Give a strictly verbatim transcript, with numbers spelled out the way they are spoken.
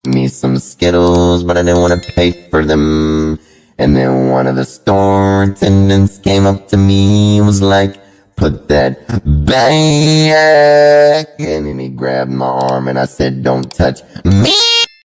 me some Skittles, but I didn't want to pay for them. And then one of the store attendants came up to me and was like, put that back. And then he grabbed my arm and I said, don't touch me.